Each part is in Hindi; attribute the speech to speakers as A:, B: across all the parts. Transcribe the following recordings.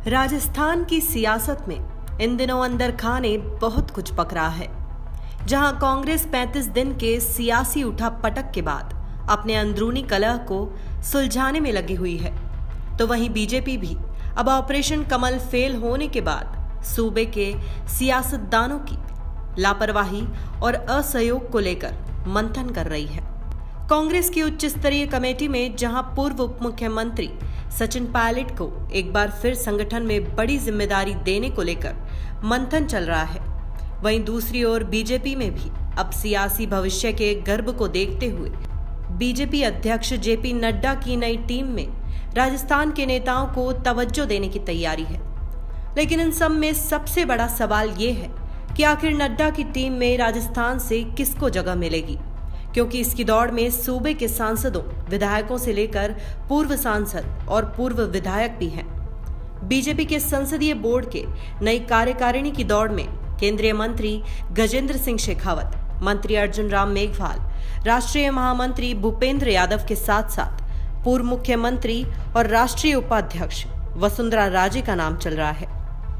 A: राजस्थान की सियासत में इन दिनों अंदर खाने बहुत कुछ पक रहा है। जहां कांग्रेस 35 दिन के सियासी उठापटक के बाद अपने अंदरूनी कलह को सुलझाने में लगी हुई है, तो वहीं बीजेपी भी अब ऑपरेशन कमल फेल होने के बाद सूबे के सियासतदानों की लापरवाही और असहयोग को लेकर मंथन कर रही है। कांग्रेस की उच्च स्तरीय कमेटी में जहां पूर्व उप मुख्यमंत्री सचिन पायलट को एक बार फिर संगठन में बड़ी जिम्मेदारी देने को लेकर मंथन चल रहा है, वहीं दूसरी ओर बीजेपी में भी अब सियासी भविष्य के गर्भ को देखते हुए बीजेपी अध्यक्ष जेपी नड्डा की नई टीम में राजस्थान के नेताओं को तवज्जो देने की तैयारी है। लेकिन इन सब में सबसे बड़ा सवाल ये है कि आखिर नड्डा की टीम में राजस्थान से किसको जगह मिलेगी, क्योंकि इसकी दौड़ में सूबे के सांसदों, विधायकों से लेकर पूर्व सांसद और पूर्व विधायक भी हैं। बीजेपी के संसदीय बोर्ड के नई कार्यकारिणी की दौड़ में केंद्रीय मंत्री गजेंद्र सिंह शेखावत, मंत्री अर्जुन राम मेघवाल, राष्ट्रीय महामंत्री भूपेंद्र यादव के साथ साथ पूर्व मुख्यमंत्री और राष्ट्रीय उपाध्यक्ष वसुंधरा राजे का नाम चल रहा है।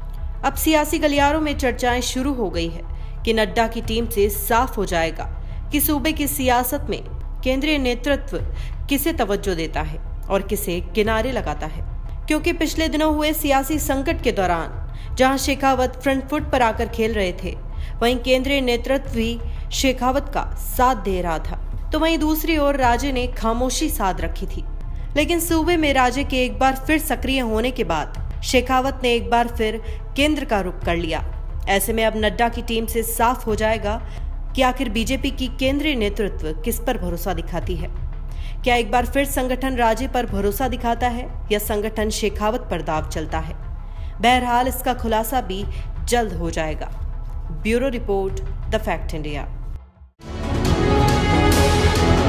A: अब सियासी गलियारों में चर्चाएं शुरू हो गई है कि नड्डा की टीम से साफ हो जाएगा कि सूबे की सियासत में केंद्रीय नेतृत्व किसे तवज्जो देता है और किसे किनारे लगाता है, क्योंकि पिछले दिनों हुए सियासी संकट के दौरान जहां शेखावत फ्रंट फुट पर आकर खेल रहे थे, वहीं केंद्रीय नेतृत्व भी शेखावत का साथ दे रहा था, तो वहीं दूसरी ओर राजे ने खामोशी साध रखी थी। लेकिन सूबे में राजे के एक बार फिर सक्रिय होने के बाद शेखावत ने एक बार फिर केंद्र का रुख कर लिया। ऐसे में अब नड्डा की टीम से साफ हो जाएगा कि आखिर बीजेपी की केंद्रीय नेतृत्व किस पर भरोसा दिखाती है। क्या एक बार फिर संगठन राजे पर भरोसा दिखाता है या संगठन शेखावत पर दाव चलता है? बहरहाल इसका खुलासा भी जल्द हो जाएगा। Bureau report, the fact India.